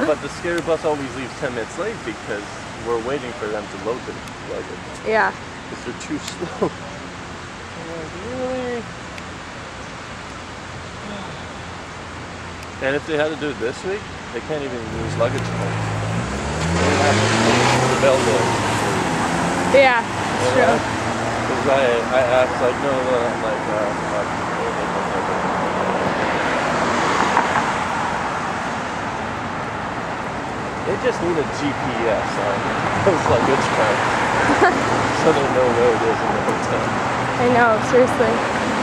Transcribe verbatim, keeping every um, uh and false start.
But the scary bus always leaves ten minutes late because we're waiting for them to load the luggage. Yeah. Because they're too slow. Like, really? And if they had to do it this week, they can't even use luggage cards. They have to the bell there. Yeah, that's true. Because I, I asked, like, no, no, I'm like, uh, like, they just need a G P S on those luggage cards so they know where it is in the hotel. I know, seriously.